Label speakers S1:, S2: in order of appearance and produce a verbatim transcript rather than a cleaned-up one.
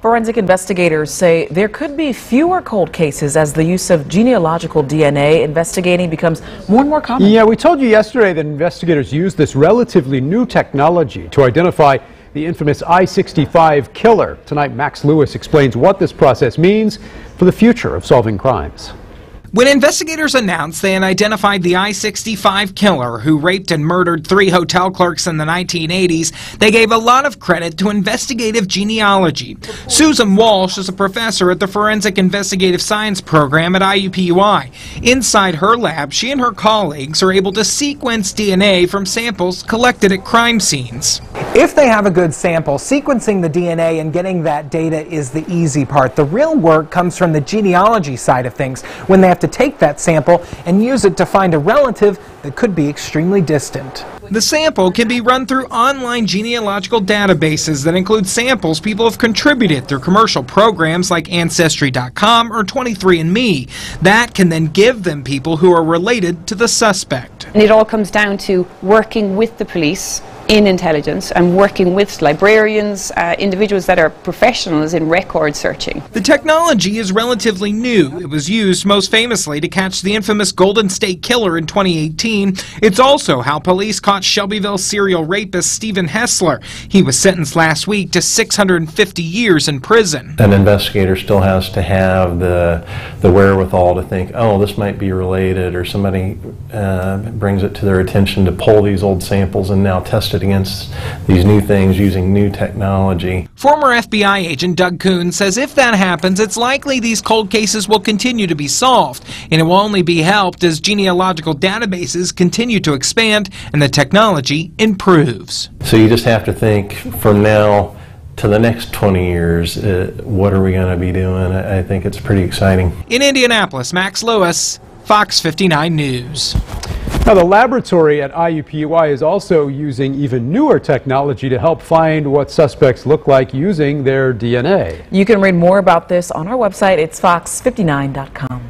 S1: Forensic investigators say there could be fewer cold cases as the use of genealogical D N A investigating becomes more and more common.
S2: Yeah, we told you yesterday that investigators use this relatively new technology to identify the infamous I sixty-five killer. Tonight, Max Lewis explains what this process means for the future of solving crimes.
S3: When investigators announced they had identified the I sixty-five killer who raped and murdered three hotel clerks in the nineteen eighties, they gave a lot of credit to investigative genealogy. Susan Walsh is a professor at the Forensic Investigative Science program at I U P U I. Inside her lab, she and her colleagues are able to sequence D N A from samples collected at crime scenes.
S4: If they have a good sample, sequencing the D N A and getting that data is the easy part. The real work comes from the genealogy side of things, when they have to take that sample and use it to find a relative that could be extremely distant.
S3: The sample can be run through online genealogical databases that include samples people have contributed through commercial programs like Ancestry dot com or twenty-three and me. That can then give them people who are related to the suspect.
S5: And it all comes down to working with the police in intelligence and working with librarians, uh, individuals that are professionals in record searching.
S3: The technology is relatively new. It was used most famously to catch the infamous Golden State Killer in twenty eighteen. It's also how police caught Shelbyville serial rapist Stephen Hessler. He was sentenced last week to six hundred fifty years in prison.
S6: An investigator still has to have the, the wherewithal to think, oh, this might be related, or somebody uh, brings it to their attention to pull these old samples and now test it against these new things using new technology.
S3: Former F B I agent Doug Kuhn says if that happens, it's likely these cold cases will continue to be solved, and it will only be helped as genealogical databases continue to expand and the technology improves.
S6: So you just have to think from now to the next twenty years, uh, what are we going to be doing? I think it's pretty exciting.
S3: In Indianapolis, Max Lewis, Fox fifty-nine News.
S2: Now, the laboratory at I U P U I is also using even newer technology to help find what suspects look like using their D N A.
S1: You can read more about this on our website. It's fox fifty-nine dot com.